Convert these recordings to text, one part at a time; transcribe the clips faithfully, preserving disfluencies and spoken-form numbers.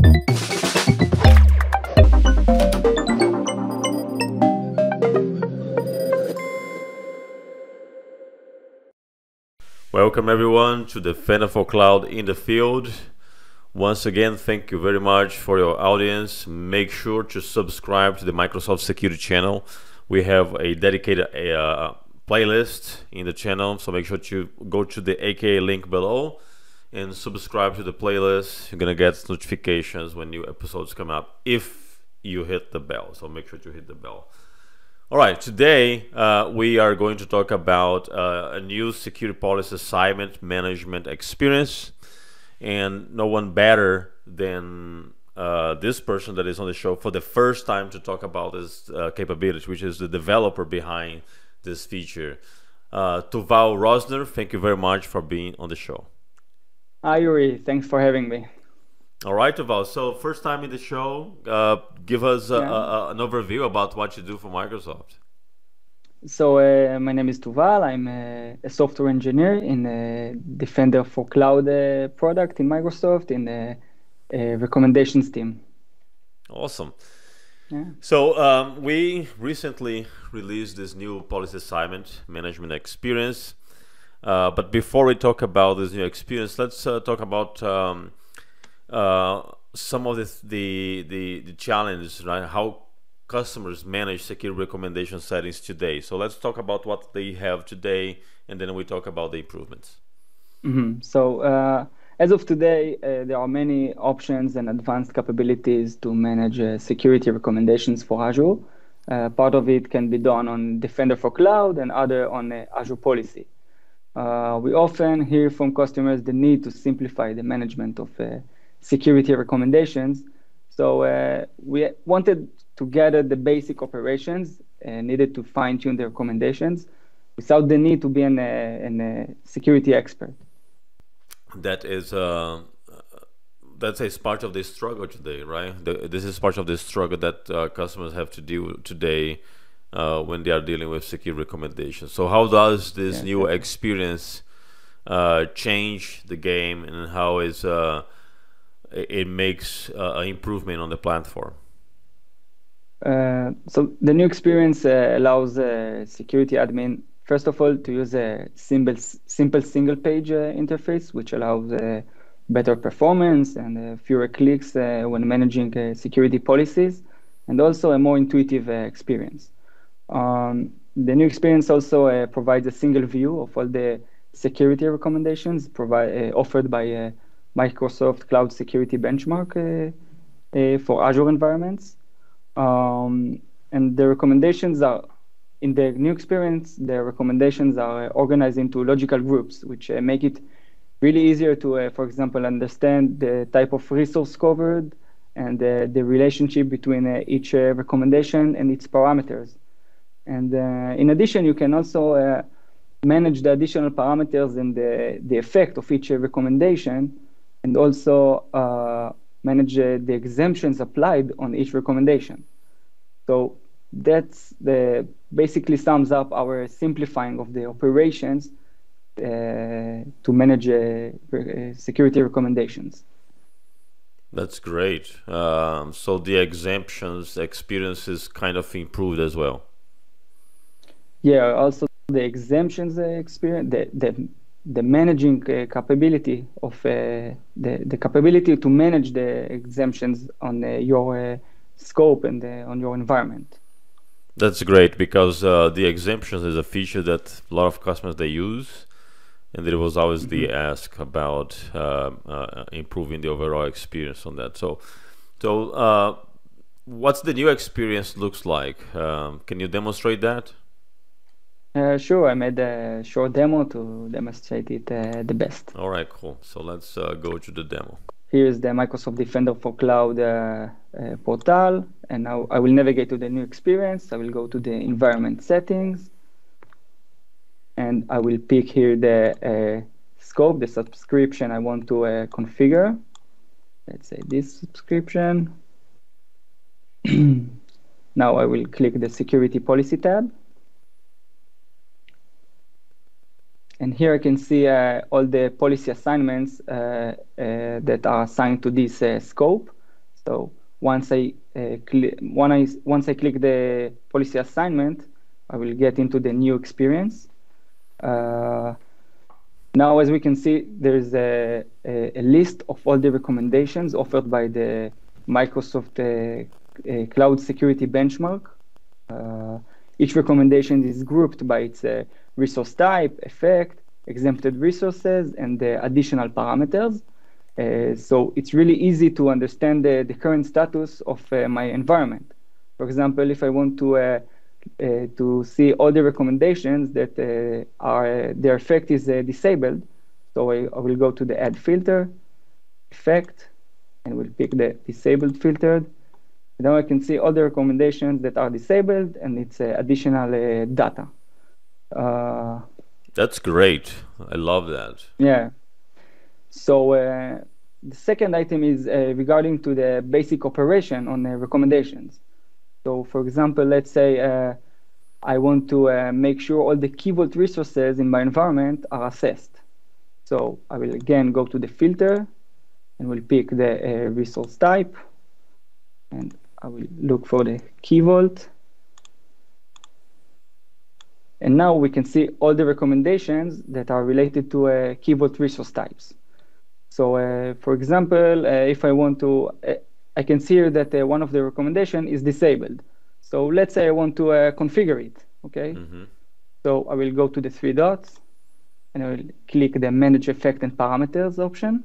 Welcome everyone to Defender for Cloud in the Field. Once again, thank you very much for your audience. Make sure to subscribe to the Microsoft Security channel. We have a dedicated uh, playlist in the channel, so make sure to go to the A K A link below and subscribe to the playlist. You're gonna get notifications when new episodes come up if you hit the bell, so make sure to hit the bell. All right, today uh, we are going to talk about uh, a new security policy assignment management experience, and no one better than uh, this person that is on the show for the first time to talk about this uh, capability, which is the developer behind this feature. Uh, Tuval Rozner, thank you very much for being on the show. Hi Yuri, thanks for having me. All right, Tuval. So first time in the show, uh, give us a, Yeah. a, an overview about what you do for Microsoft. So uh, my name is Tuval. I'm a, a software engineer in a Defender for Cloud uh, product in Microsoft in the uh, recommendations team. Awesome. Yeah. So um, we recently released this new policy assignment management experience. Uh, but before we talk about this new experience, let's uh, talk about um, uh, some of the the the, the challenges, right? How customers manage security recommendation settings today. So let's talk about what they have today, and then we talk about the improvements. Mm-hmm. So uh, as of today, uh, there are many options and advanced capabilities to manage uh, security recommendations for Azure. Uh, part of it can be done on Defender for Cloud and other on uh, Azure Policy. Uh, we often hear from customers the need to simplify the management of uh, security recommendations. So uh, we wanted to gather the basic operations and needed to fine-tune the recommendations without the need to be an, uh, an uh, security expert. That is uh, that's a part of the struggle today, right? The, this is part of the struggle that uh, customers have to deal with today uh, when they are dealing with security recommendations. So how does this Yes, new definitely. experience uh, change the game, and how is uh, it it makes uh, an improvement on the platform? Uh, so the new experience uh, allows uh, security admin, first of all, to use a simple, simple single-page uh, interface, which allows uh, better performance and uh, fewer clicks uh, when managing uh, security policies, and also a more intuitive uh, experience. Um, the new experience also uh, provides a single view of all the security recommendations provide, uh, offered by uh, Microsoft Cloud Security Benchmark uh, uh, for Azure environments. Um, and the recommendations are, in the new experience, the recommendations are organized into logical groups, which uh, make it really easier to, uh, for example, understand the type of resource covered and uh, the relationship between uh, each uh, recommendation and its parameters. And uh, in addition, you can also uh, manage the additional parameters and the, the effect of each uh, recommendation, and also uh, manage uh, the exemptions applied on each recommendation. So that's the basically sums up our simplifying of the operations uh, to manage uh, re- uh, security recommendations. That's great. Um, so the exemptions experience is kind of improved as well. Yeah, also the exemptions uh, experience, the, the the managing uh, capability of uh, the the capability to manage the exemptions on uh, your uh, scope and uh, on your environment. That's great, because uh, the exemptions is a feature that a lot of customers they use, and there was always Mm-hmm. the ask about uh, uh, improving the overall experience on that. So, so uh, what's the new experience looks like? Um, can you demonstrate that? Uh, sure, I made a short demo to demonstrate it uh, the best. All right, cool. So let's uh, go to the demo. Here is the Microsoft Defender for Cloud uh, uh, portal, and now I will navigate to the new experience. I will go to the environment settings, and I will pick here the uh, scope, the subscription I want to uh, configure. Let's say this subscription. Now I will click the Security Policy tab. And here I can see uh, all the policy assignments uh, uh, that are assigned to this uh, scope. So once I, uh, when I, once I click the policy assignment, I will get into the new experience. Uh, now, as we can see, there's a, a, a list of all the recommendations offered by the Microsoft uh, uh, Cloud Security Benchmark. Uh, each recommendation is grouped by its uh, resource type, effect, exempted resources, and the additional parameters. Uh, so it's really easy to understand the, the current status of uh, my environment. For example, if I want to uh, uh, to see all the recommendations that uh, are their effect is uh, disabled, so I, I will go to the add filter, effect, and we'll pick the disabled filtered. Now I can see all the recommendations that are disabled, and it's uh, additional uh, data. Uh, That's great. I love that. Yeah. So uh, the second item is uh, regarding to the basic operation on the recommendations. So for example, let's say uh, I want to uh, make sure all the key vault resources in my environment are assessed. So I will again go to the filter and we'll pick the uh, resource type, and I will look for the key vault. And now we can see all the recommendations that are related to uh, key vault resource types. So uh, for example, uh, if I want to, uh, I can see here that uh, one of the recommendation is disabled. So let's say I want to uh, configure it, okay? Mm-hmm. So I will go to the three dots and I will click the Manage Effect and Parameters option.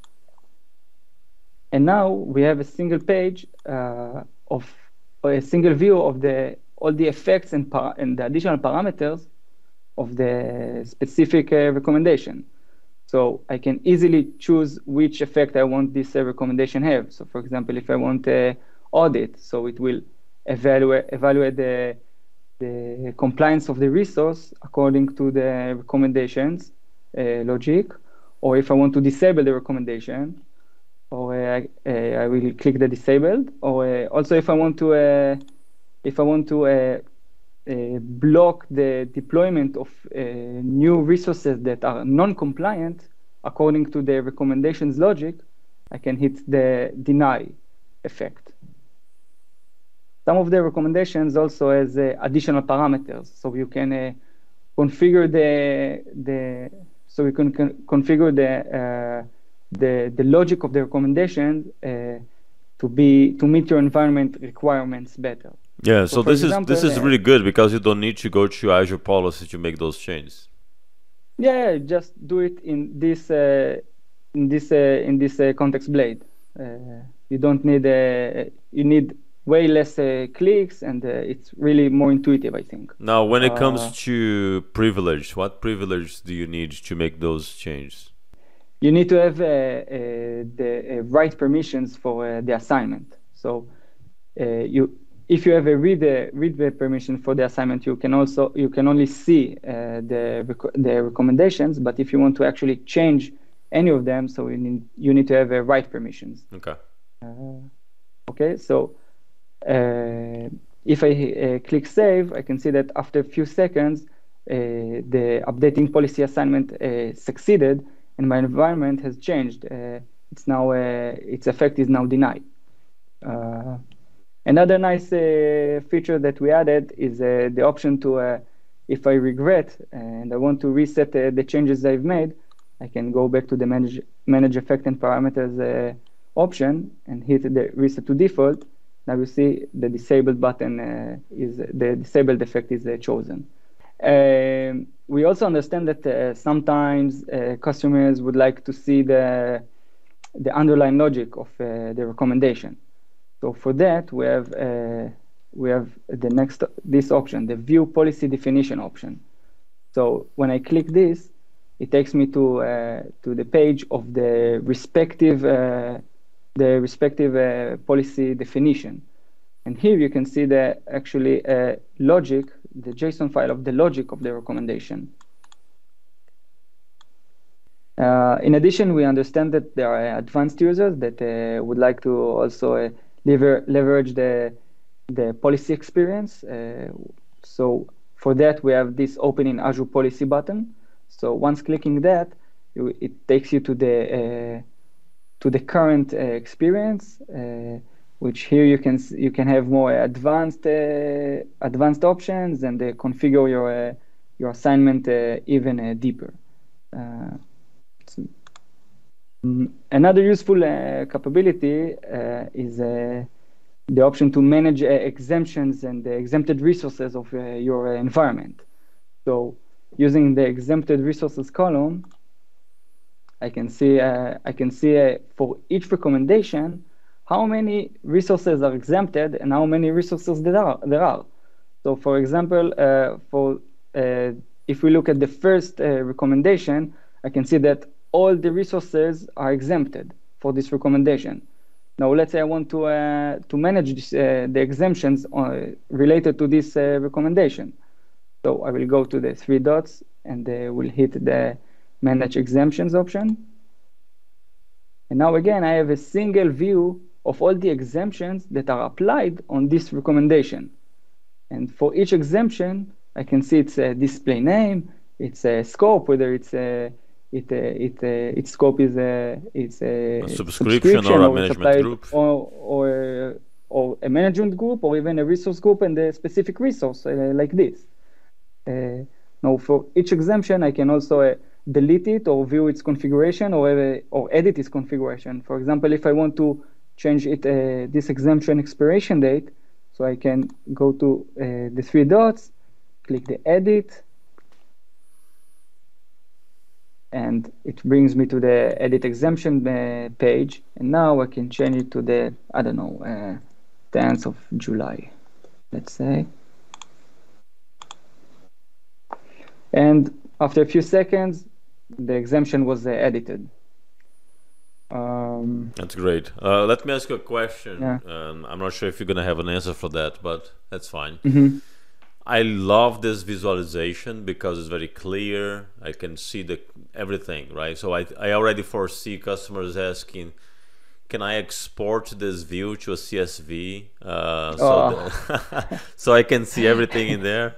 And now we have a single page uh, of, or a single view of the all the effects and, par and the additional parameters of the specific uh, recommendation. So I can easily choose which effect I want this uh, recommendation have. So for example, if I want uh, audit, so it will evaluate, evaluate the, the compliance of the resource according to the recommendations uh, logic. Or if I want to disable the recommendation, or uh, uh, I will click the disabled. Or uh, also if I want to, uh, if I want to uh, Uh, block the deployment of uh, new resources that are non-compliant according to the recommendations logic, I can hit the deny effect. Some of the recommendations also has uh, additional parameters, so you can uh, configure the the so you can con configure the uh, the the logic of the recommendation uh, to be to meet your environment requirements better. Yeah, so, so this example, is this is really good because you don't need to go to Azure Policy to make those changes. Yeah, just do it in this uh, in this uh, in this uh, context blade. Uh, you don't need uh, you need way less uh, clicks, and uh, it's really more intuitive, I think. Now, when it uh, comes to privilege, what privilege do you need to make those changes? You need to have uh, uh, the uh, right permissions for uh, the assignment. So uh, you. If you have a read uh, read the permission for the assignment, you can also you can only see uh, the rec the recommendations. But if you want to actually change any of them, so you need you need to have a write permissions. Okay. Uh, okay. So uh, if I uh, click save, I can see that after a few seconds, uh, the updating policy assignment uh, succeeded, and my environment has changed. Uh, it's now uh, its effect is now denied. Uh, Another nice uh, feature that we added is uh, the option to, uh, if I regret and I want to reset uh, the changes I've made, I can go back to the Manage, manage Effect and Parameters uh, option and hit the Reset to Default. Now you see the disabled button uh, is, the disabled effect is uh, chosen. Um, we also understand that uh, sometimes uh, customers would like to see the, the underlying logic of uh, the recommendation. So for that, we have uh, we have the next this option, the View Policy Definition option. So when I click this, it takes me to uh, to the page of the respective uh, the respective uh, policy definition, and here you can see the actually uh, logic, the JSON file of the logic of the recommendation. Uh, in addition, we understand that there are advanced users that uh, would like to also uh, Lever leverage the the policy experience. Uh, so for that, we have this Open in Azure Policy button. So once clicking that, you, it takes you to the uh, to the current uh, experience. Uh, which here you can you can have more advanced uh, advanced options and uh, configure your uh, your assignment uh, even uh, deeper. Uh, so, um, another useful uh, capability uh, is uh, the option to manage uh, exemptions and the exempted resources of uh, your uh, environment. So using the exempted resources column, I can see uh, I can see uh, for each recommendation how many resources are exempted and how many resources there are. There are. So, for example, uh, for uh, if we look at the first uh, recommendation, I can see that all the resources are exempted for this recommendation. Now, let's say I want to uh, to manage this, uh, the exemptions uh, related to this uh, recommendation. So I will go to the three dots and uh, will hit the Manage Exemptions option. And now again, I have a single view of all the exemptions that are applied on this recommendation. And for each exemption, I can see its a display name, its a scope, whether it's a it uh, it uh, its scope is a it's a, a subscription, subscription or a or management group, or or or a management group, or even a resource group and a specific resource uh, like this. Uh, now, for each exemption, I can also uh, delete it or view its configuration or uh, or edit its configuration. For example, if I want to change it uh, this exemption expiration date, so I can go to uh, the three dots, click the edit, and it brings me to the edit exemption uh, page. And now I can change it to the, I don't know, uh, tenth of July, let's say. And after a few seconds, the exemption was uh, edited. Um, that's great. Uh, let me ask you a question. Yeah. Um, I'm not sure if you're going to have an answer for that, but that's fine. Mm-hmm. I love this visualization because it's very clear. I can see the everything, right? So I, I already foresee customers asking, can I export this view to a C S V uh, so, Oh. that so I can see everything in there?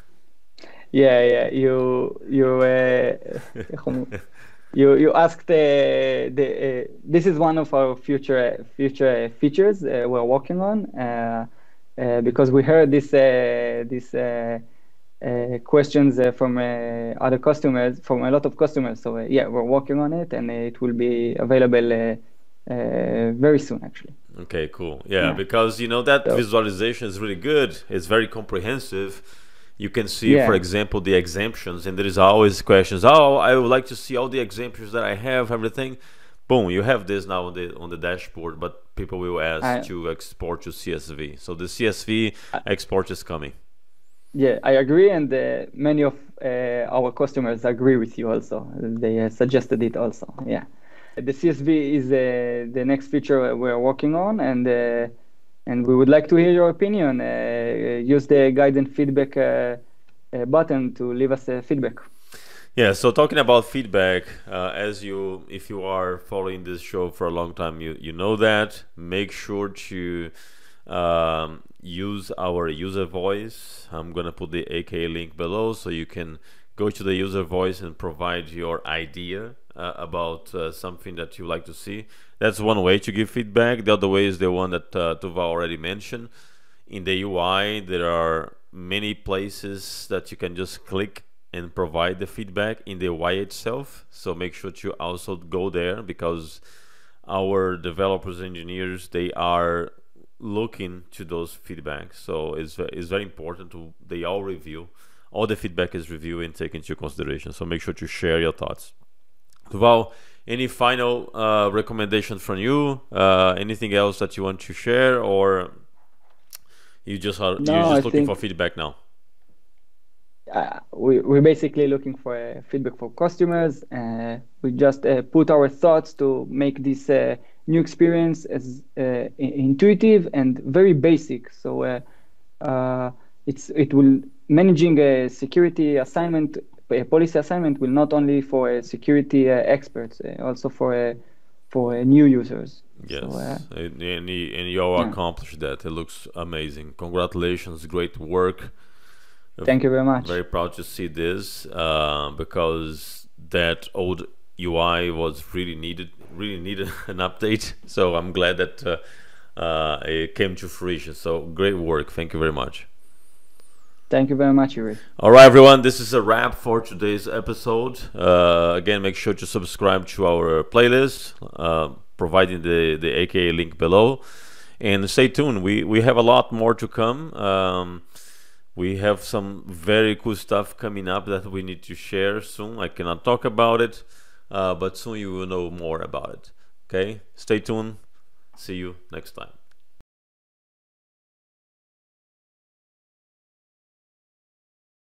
Yeah, yeah. You you uh, you you asked uh, the uh, this is one of our future future features uh, we're working on uh, uh, because we heard this uh, this uh, uh, questions uh, from uh, other customers, from a lot of customers. So uh, yeah, we're working on it, and it will be available uh, uh, very soon, actually. Okay, cool. Yeah, Yeah. because you know that So- visualization is really good. It's very comprehensive. You can see, Yeah. for example, the exemptions, and there is always questions. Oh, I would like to see all the exemptions that I have, everything. Boom, you have this now on the on the dashboard, but people will ask I- to export to C S V. So the C S V export is coming. Yeah, I agree, and uh, many of uh, our customers agree with you also. They uh, suggested it also. Yeah, the C S V is uh, the next feature we're working on, and uh, and we would like to hear your opinion. Uh, use the guide and feedback uh, uh, button to leave us uh, feedback. Yeah, so talking about feedback, uh, as you, if you are following this show for a long time, you, you know that. Make sure to um, use our user voice. I'm gonna put the A K link below so you can go to the user voice and provide your idea uh, about uh, something that you like to see. That's one way to give feedback. The other way is the one that uh, Tuval already mentioned. In the U I, there are many places that you can just click and provide the feedback in the U I itself. So make sure to also go there, because our developers, engineers, they are looking to those feedbacks. So it's, it's very important to, they all review. All the feedback is reviewed and taken into consideration. So make sure to share your thoughts. Tuval, any final uh, recommendation from you? Uh, anything else that you want to share, or you just are No, you're just I looking think- for feedback now? Uh, we, we're basically looking for uh, feedback from customers. Uh, we just uh, put our thoughts to make this uh, new experience as uh, i- intuitive and very basic. So uh, uh, it's it will managing a security assignment, a policy assignment will not only for uh, security uh, experts, uh, also for uh, for uh, new users. Yes, So, uh, and, and you and you all yeah. accomplished that. It looks amazing. Congratulations, great work. Thank you very much. Very proud to see this uh, because that old U I was really needed, really needed an update. So I'm glad that uh, uh, it came to fruition. So great work. Thank you very much. Thank you very much, Yuri. All right, everyone. This is a wrap for today's episode. Uh, again, make sure to subscribe to our playlist, uh, providing the, the A K A link below. And stay tuned. We, we have a lot more to come. Um, we have some very cool stuff coming up that we need to share soon. I cannot talk about it, uh, but soon you will know more about it. Okay? Stay tuned. See you next time.